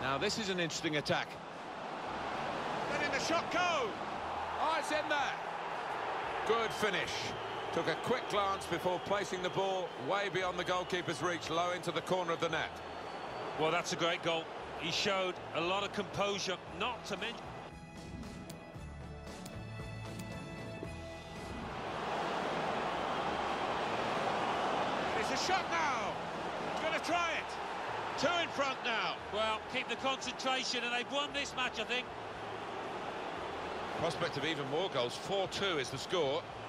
Now this is an interesting attack. Letting the shot go! Oh, it's in there! Good finish. Took a quick glance before placing the ball way beyond the goalkeeper's reach, low into the corner of the net. Well, that's a great goal. He showed a lot of composure, not to mention... It's a shot now! He's going to try it! Two in front now. Well, keep the concentration, and they've won this match, I think. Prospect of even more goals. 4-2 is the score.